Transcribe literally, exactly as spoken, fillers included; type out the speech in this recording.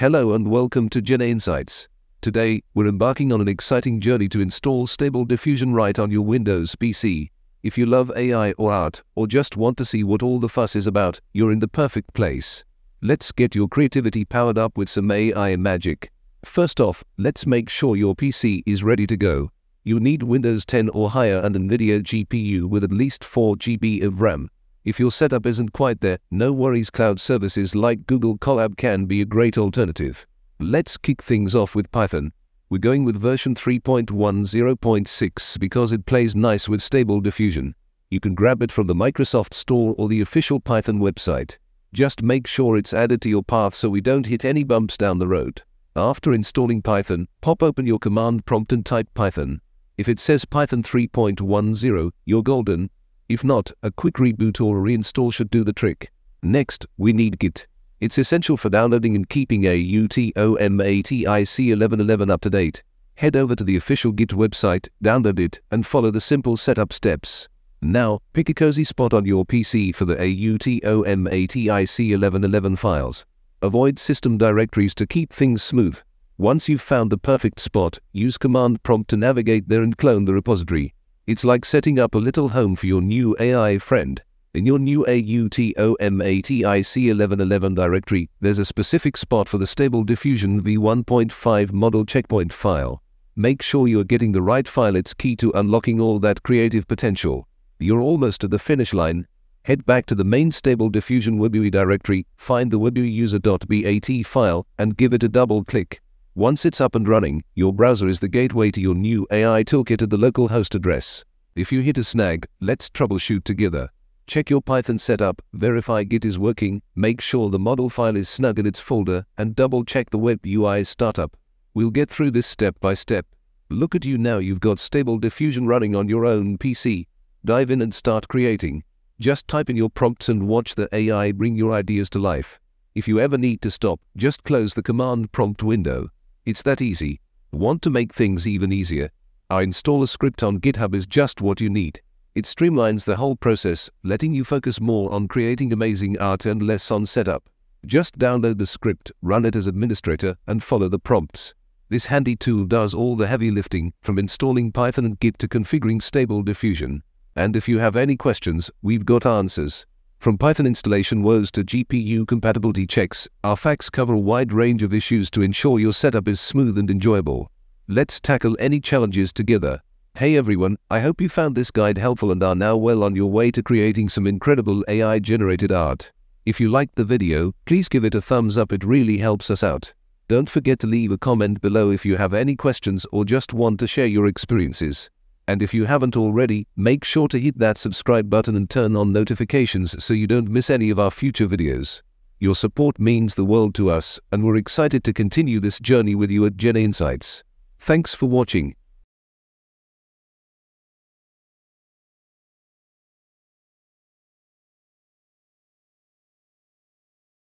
Hello and welcome to GenAIInsights. Today, we're embarking on an exciting journey to install Stable Diffusion right on your Windows P C. If you love A I or art, or just want to see what all the fuss is about, you're in the perfect place. Let's get your creativity powered up with some A I magic. First off, let's make sure your P C is ready to go. You need Windows ten or higher and NVIDIA G P U with at least four gigabytes of RAM. If your setup isn't quite there, no worries, cloud services like Google Colab can be a great alternative. Let's kick things off with Python. We're going with version three point ten point six because it plays nice with Stable Diffusion. You can grab it from the Microsoft Store or the official Python website. Just make sure it's added to your path so we don't hit any bumps down the road. After installing Python, pop open your command prompt and type Python. If it says Python three point ten, you're golden. If not, a quick reboot or a reinstall should do the trick. Next, we need Git. It's essential for downloading and keeping enthusiast eleven eleven up to date. Head over to the official Git website, download it, and follow the simple setup steps. Now, pick a cozy spot on your P C for the enthusiast eleven eleven files. Avoid system directories to keep things smooth. Once you've found the perfect spot, use command prompt to navigate there and clone the repository. It's like setting up a little home for your new A I friend. In your new enthusiast eleven eleven directory, there's a specific spot for the Stable Diffusion v one point five model checkpoint file. Make sure you're getting the right file, it's key to unlocking all that creative potential. You're almost at the finish line. Head back to the main Stable Diffusion W U I directory, find the W U I user.bat file, and give it a double click. Once it's up and running, your browser is the gateway to your new A I toolkit at the local host address. If you hit a snag, let's troubleshoot together. Check your Python setup, verify Git is working, make sure the model file is snug in its folder, and double check the web U I startup. We'll get through this step by step. Look at you now, you've got Stable Diffusion running on your own P C. Dive in and start creating. Just type in your prompts and watch the A I bring your ideas to life. If you ever need to stop, just close the command prompt window. It's that easy. Want to make things even easier? Our installer script on GitHub is just what you need. It streamlines the whole process, letting you focus more on creating amazing art and less on setup. Just download the script, run it as administrator, and follow the prompts. This handy tool does all the heavy lifting, from installing Python and Git to configuring Stable Diffusion. And if you have any questions, we've got answers. From Python installation woes to G P U compatibility checks, our facts cover a wide range of issues to ensure your setup is smooth and enjoyable. Let's tackle any challenges together. Hey everyone, I hope you found this guide helpful and are now well on your way to creating some incredible A I-generated art. If you liked the video, please give it a thumbs up, it really helps us out. Don't forget to leave a comment below if you have any questions or just want to share your experiences. And if you haven't already, make sure to hit that subscribe button and turn on notifications so you don't miss any of our future videos. Your support means the world to us, and we're excited to continue this journey with you at GenAIInsights. Thanks for watching.